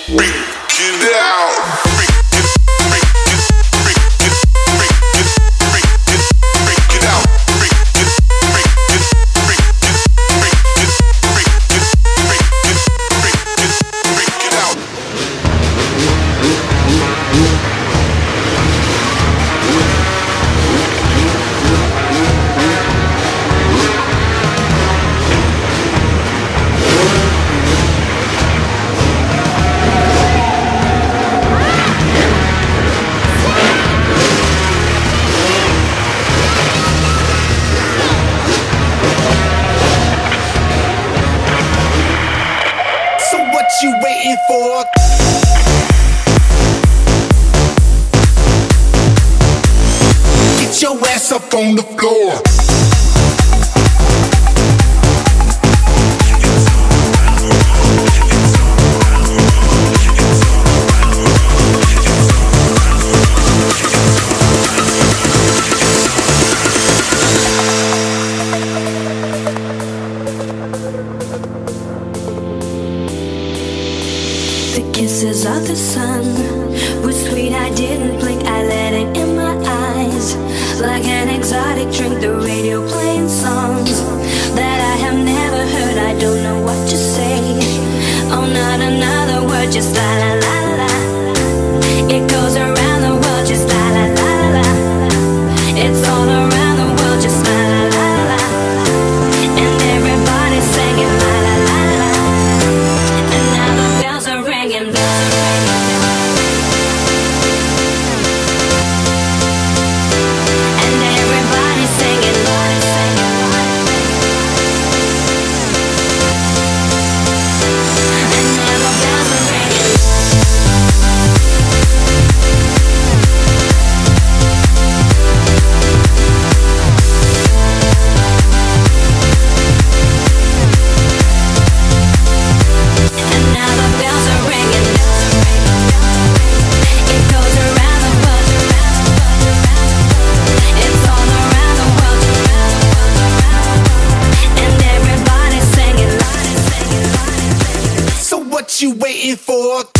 You waiting for? Get your ass up on the floor. The kisses of the sun were sweet, I didn't blink, I let it in my eyes. Like an exotic drink, the radio playing songs that I have never heard, I don't know what to say. Oh, not another word, just la la la la. It goes around the world, just la la la la. It's all around the world, just la la la la. And everybody's singing la la la la. And now the bells are ringing. You waiting for?